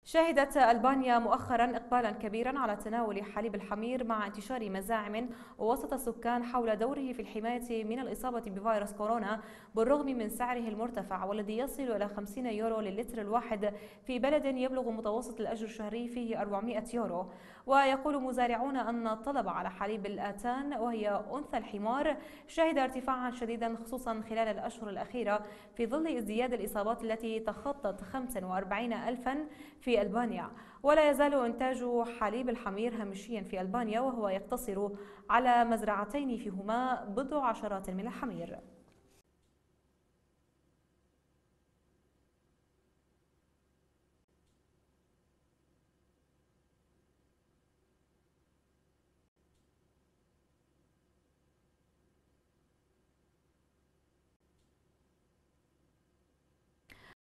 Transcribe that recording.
شهدت ألبانيا مؤخرا إقبالا كبيرا على تناول حليب الحمير مع انتشار مزاعم وسط السكان حول دوره في الحماية من الإصابة بفيروس كورونا، بالرغم من سعره المرتفع والذي يصل إلى 50 يورو للتر الواحد في بلد يبلغ متوسط الأجر الشهري فيه 400 يورو. ويقول مزارعون أن الطلب على حليب الآتان وهي أنثى الحمار شهد ارتفاعا شديدا خصوصا خلال الأشهر الأخيرة في ظل ازدياد الإصابات التي تخطت 45 ألفا في ألبانيا. ولا يزال إنتاج حليب الحمير هامشيا في ألبانيا، وهو يقتصر على مزرعتين فيهما بضع عشرات من الحمير.